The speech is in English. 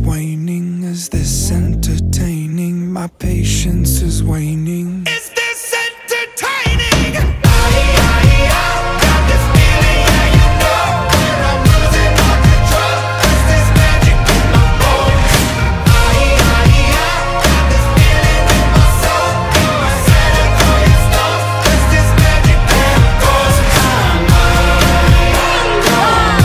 waning? Is this entertaining? My patience is waning.